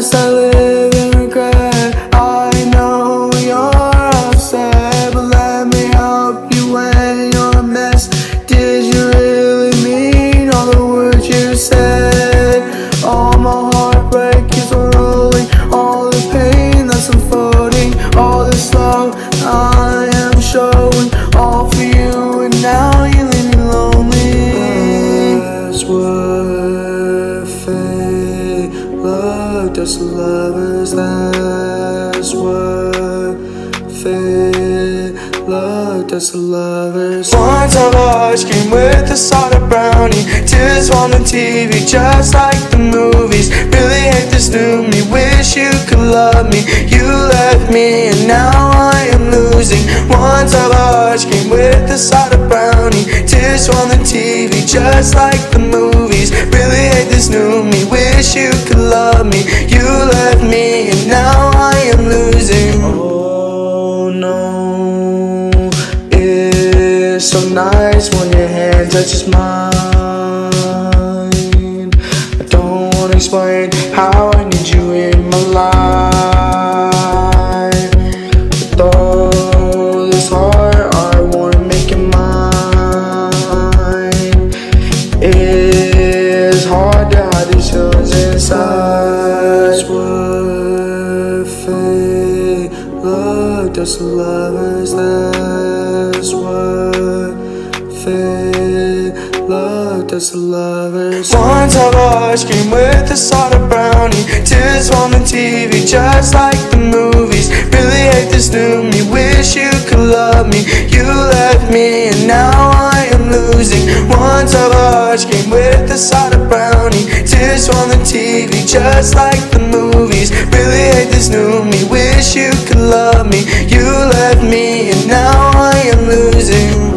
Sometimes I live in regret. I know you're upset, but let me help you when you're a mess. Did you really mean all the words you said? All my heartbreak keeps on rolling, all the pain that's unfolding, all this love I am showing, all for you, and now you're leaving lonely. That's what fate looked us lovers. That's what fate looked us lovers. Once of ice cream with a soda brownie, tears on the TV just like the movies. Really hate this new me, wish you could love me. You left me and now I am losing. Once of ice cream with a soda brownie, tears on the TV just like the movies. Really hate this new me, wish you could love me. You left me and now I am losing. Oh no, it's so nice when your hand touches mine. I don't wanna explain how I need you in my life. With all this heart, I wanna make it mine. It's hard to hide these feelings inside. That's what fate looked us lovers. That's what fate looked us lovers. Once of ice cream with a soda brownie, tears on the TV just like the movies. Really hate this new me, wish you could love me. You left me and now I am losing. Once of ice cream with a soda brownie, tears on the TV just like the movies. Really hate this new me, wish you could love me. You left me and now I am losing.